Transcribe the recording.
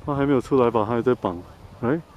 他还没有出来吧？他还在绑。哎，